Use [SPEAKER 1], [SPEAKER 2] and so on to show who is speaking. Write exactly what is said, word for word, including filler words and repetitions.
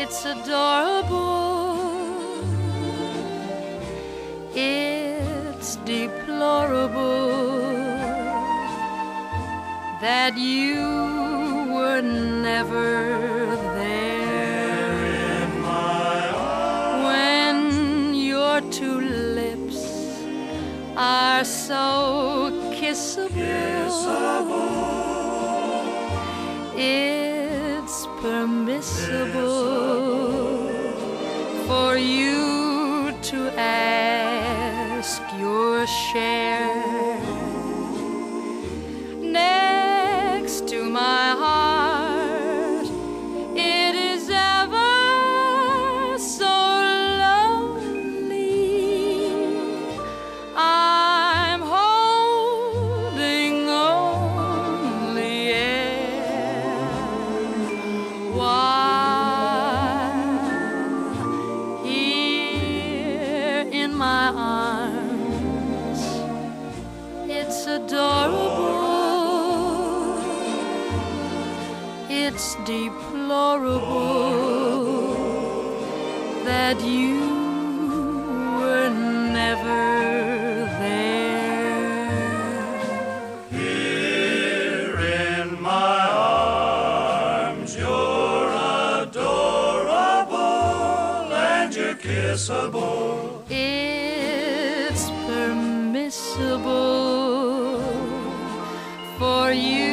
[SPEAKER 1] It's adorable. It's deplorable that you were never there in my arms. When your two lips are so kissable, kissable. It's permissible for you to ask your share. Next to my heart, it is ever so lonely. I'm holding only air while here in my arms. It's adorable. It's deplorable that you were never there.
[SPEAKER 2] Here in my arms, you're adorable and you're kissable.
[SPEAKER 1] It's permissible for you